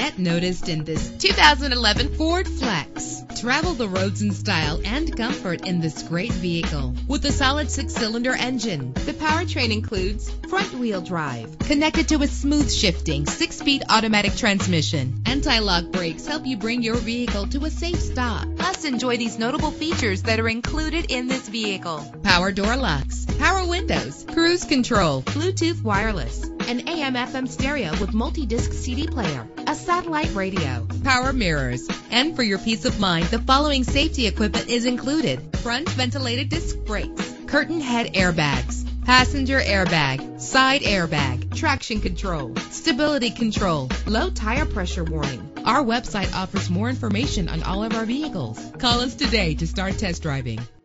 Get noticed in this 2011 Ford Flex. Travel the roads in style and comfort in this great vehicle. With a solid 6-cylinder engine, the powertrain includes front-wheel drive, connected to a smooth shifting 6-speed automatic transmission. Anti-lock brakes help you bring your vehicle to a safe stop. Plus, enjoy these notable features that are included in this vehicle: power door locks, power windows, cruise control, Bluetooth wireless, an AM/FM stereo with multi-disc CD player, a satellite radio, power mirrors. And for your peace of mind, the following safety equipment is included: front ventilated disc brakes, curtain head airbags, passenger airbag, side airbag, traction control, stability control, low tire pressure warning. Our website offers more information on all of our vehicles. Call us today to start test driving.